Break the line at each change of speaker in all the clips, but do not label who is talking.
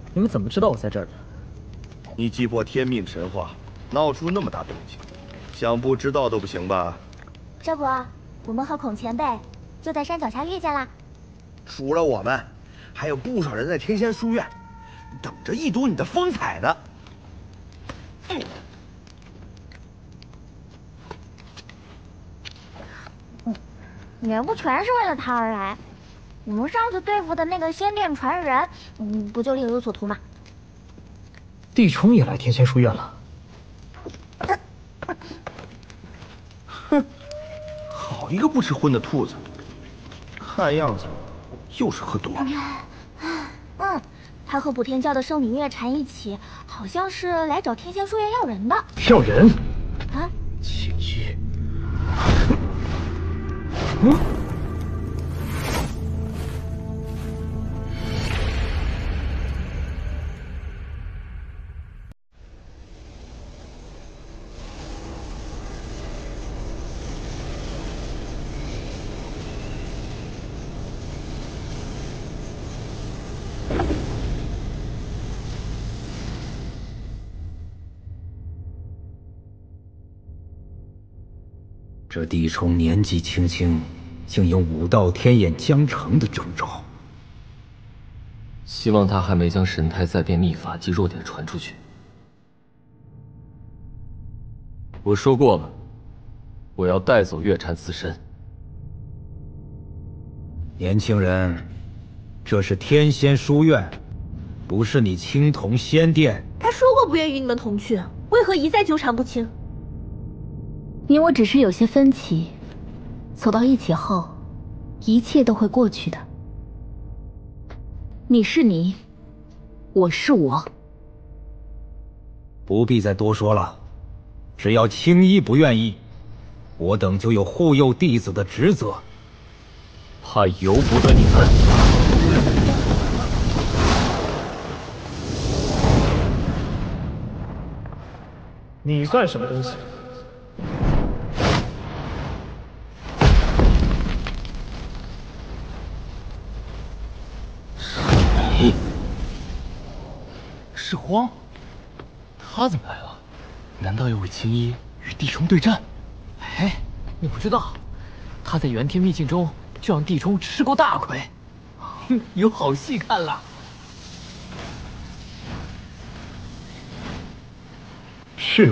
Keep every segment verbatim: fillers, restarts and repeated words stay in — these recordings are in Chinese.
你们怎么知道我在这儿的？
你击破天命神话，闹出那么大动静，想不知道都不行吧？
这不，我们和孔前辈就在山脚下遇见啦。
除了我们，还有不少人在天仙书院，等着一睹你的风采呢。嗯
也不全是为了他而来。我们上次对付的那个仙殿传人，嗯，不就另有所图吗？
帝冲也来天仙书院了。
哼，好一个不吃荤的兔子！看样子又是喝多了。
嗯，他和补天教的圣女月禅一起，好像是来找天仙书院要人的。
要人？
啊？
请一。 嗯，
这帝冲年纪轻轻，竟有武道天眼将成的征兆。
希望他还没将神胎再变秘法及弱点传出去。我说过了，我要带走月禅自身。
年轻人，这是天仙书院，不是你青铜仙殿。
他说过不愿与你们同去，为何一再纠缠不清？
你我只是有些分歧，走到一起后，一切都会过去的。你是你，我是我，
不必再多说了。只要青衣不愿意，我等就有护佑弟子的职责。
怕由不得你们。
你算什么东西？
你是荒，他怎么来了？难道要为青衣与帝冲对战？
哎，你不知道，他在元天秘境中就让帝冲吃过大亏，有好戏看了。是我。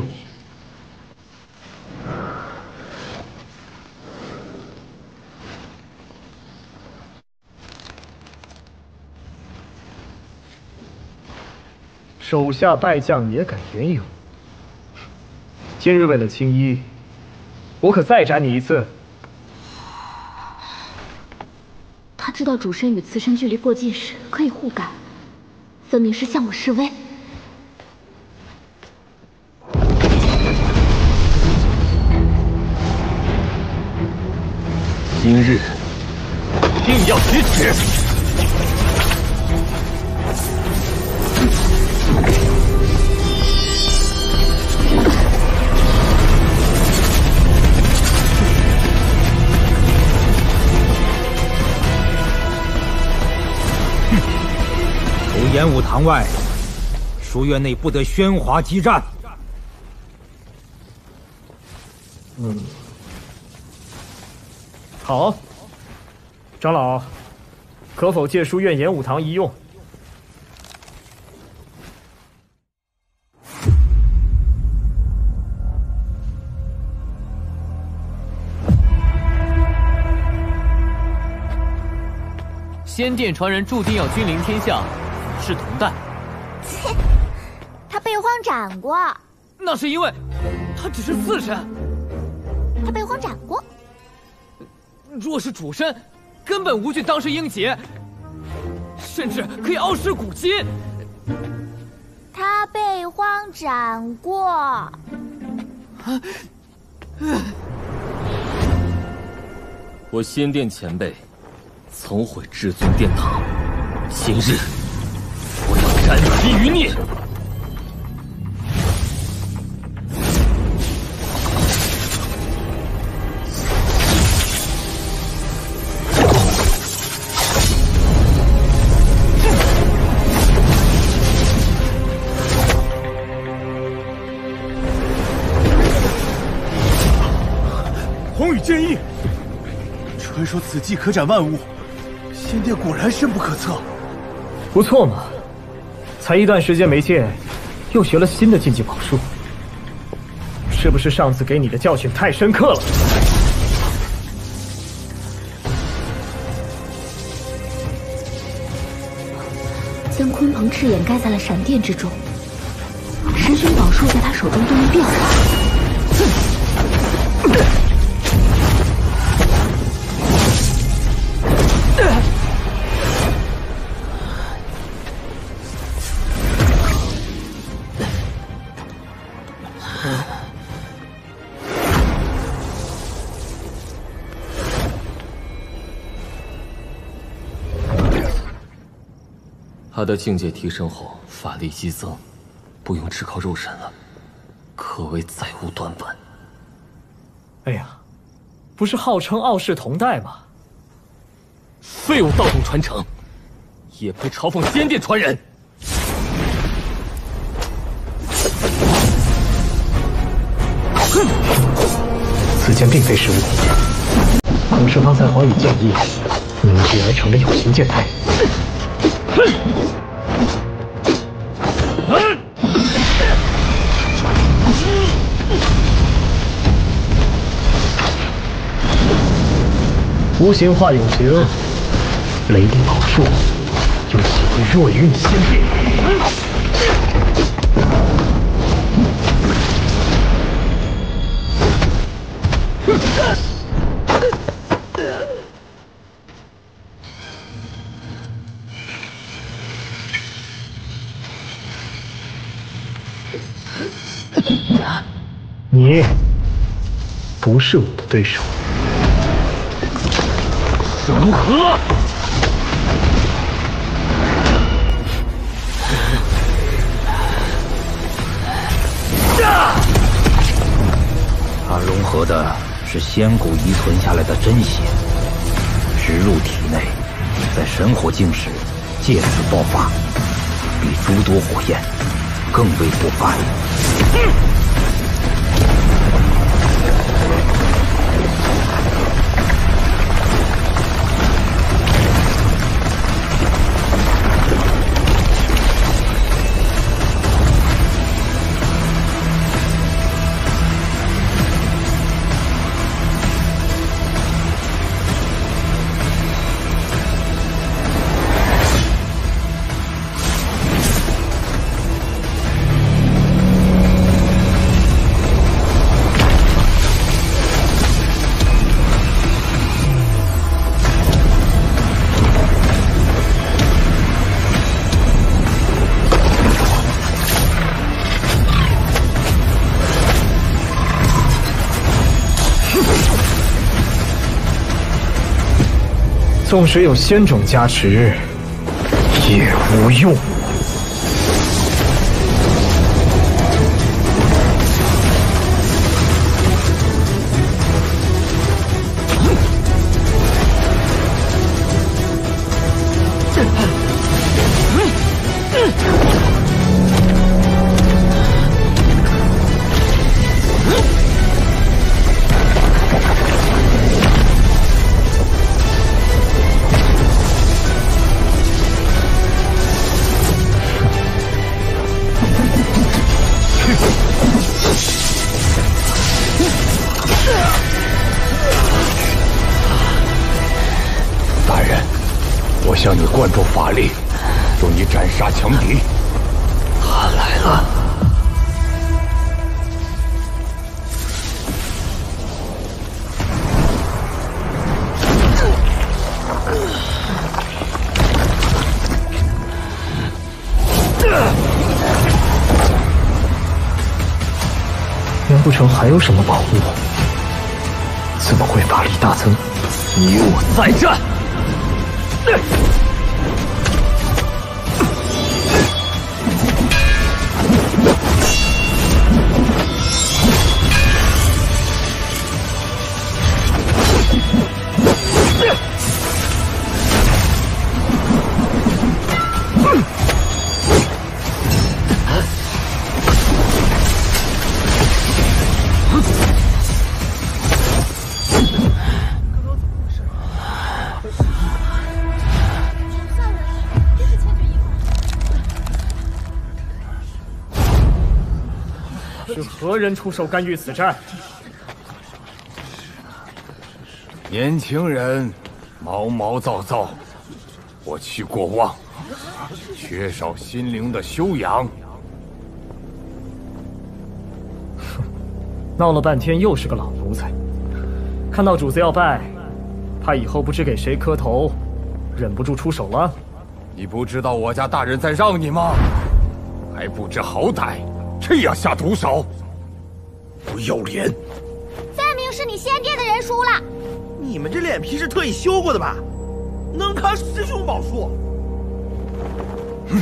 手下败将也敢言勇。今日为了青衣，我可再斩你一次。
他知道主身与刺身距离过近时可以互感，分明是向我示威。
今日定要举止。
从演武堂外，书院内不得喧哗激战。
嗯，好。长老，可否借书院演武堂一用？
仙殿传人注定要君临天下，是同担。
切，他被荒斩过。
那是因为他只是次身。
他被荒斩过。
若是主身，根本无惧当世英杰，甚至可以傲视古今。
他被荒斩过。啊
我仙殿前辈。 曾毁至尊殿堂，今日我要斩其于孽！
说此技可斩万物，仙殿果然深不可测。
不错嘛，才一段时间没见，又学了新的禁忌宝术，是不是上次给你的教训太深刻了？
将鲲鹏翅掩盖在了闪电之中，十寻宝术在他手中都能变化。
他的境界提升后，法力激增，不用只靠肉身了，可谓再无短板。
哎呀，不是号称傲视同代吗？
废物道统传承，也配嘲讽仙殿传人？
哼！此剑并非是我，恐是方才皇羽建议，凝聚而成的有形剑态。哼！无形化有形，雷霆宝术又岂会弱于你仙殿？你不是我的对手。
如何？
它融合的是仙骨遗存下来的真血，植入体内，在神火境时借此爆发，比诸多火焰更为不凡。
纵使有仙种加持，也无用。
大人，我向你灌注法力，助你斩杀强敌。
他来了。
难不成还有什么宝物？怎么会法力大增？
你我再战！
是何人出手干预此战？
年轻人，毛毛躁躁，我去过望，缺少心灵的修养。
哼，闹了半天又是个老奴才，看到主子要败，怕以后不知给谁磕头，忍不住出手了。
你不知道我家大人在让你吗？还不知好歹，这样下毒手，不要脸！
分明是你仙殿的人输了。
你们这脸皮是特意修过的吧？能扛师兄宝术？
嗯、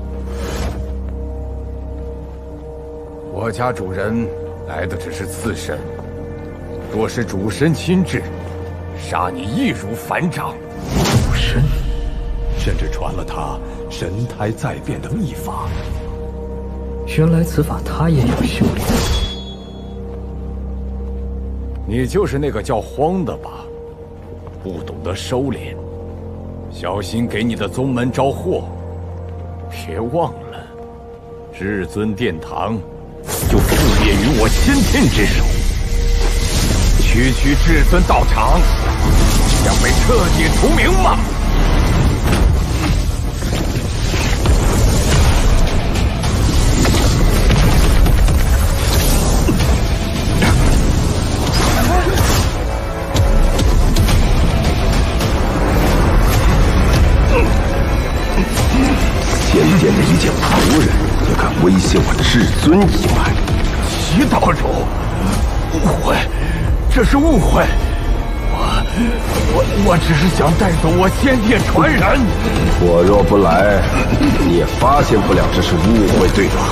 我家主人来的只是刺身，若是主神亲至，杀你易如反掌。
主神，
甚至传了他神胎再变的秘法。
原来此法他也有修炼。
你就是那个叫荒的吧？不懂得收敛，小心给你的宗门招祸。别忘了，至尊殿堂就覆灭于我先天之手。区区至尊道场，将被彻底除名吗？
仙殿的一介仆人也敢威胁我至尊一脉？
齐道主，误会，这是误会。我我我只是想带走我仙殿传人。
我若不来，你也发现不了这是误会，对吧？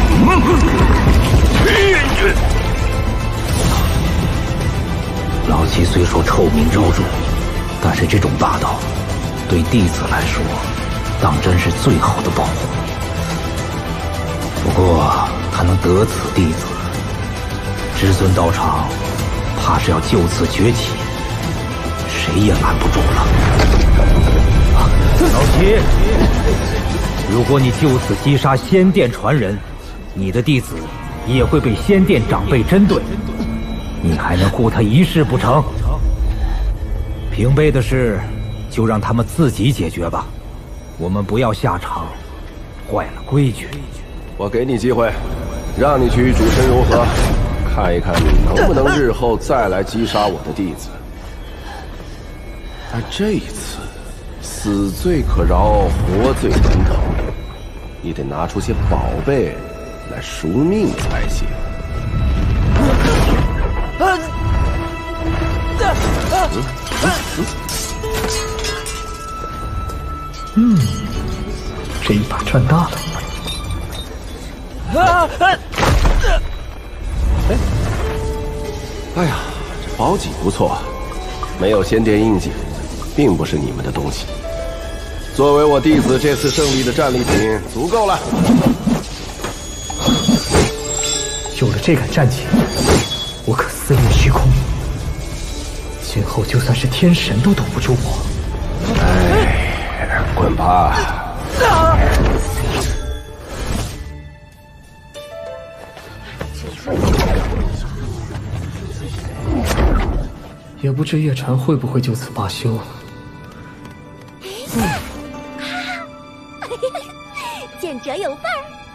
老七虽说臭名昭著，但是这种大道，对弟子来说，当真是最好的保护。不过他能得此弟子，至尊道场怕是要就此崛起，谁也拦不住了。老七，如果你就此击杀仙殿传人，你的弟子也会被仙殿长辈针对，你还能护他一世不成？平辈的事，就让他们自己解决吧。我们不要下场，坏了规矩。
我给你机会，让你去与主神融合，看一看你能不能日后再来击杀我的弟子。但这一次，死罪可饶，活罪难逃，你得拿出些宝贝来赎命才行。嗯
嗯，这一把赚大了。
啊！哎，哎呀，这宝戟不错，没有仙殿印记，并不是你们的东西。作为我弟子这次胜利的战利品，足够了。
有了这杆战戟，我可肆虐虚空，今后就算是天神都挡不住我。
哎，滚吧！啊
也不知叶禅会不会就此罢休。
见者有份儿。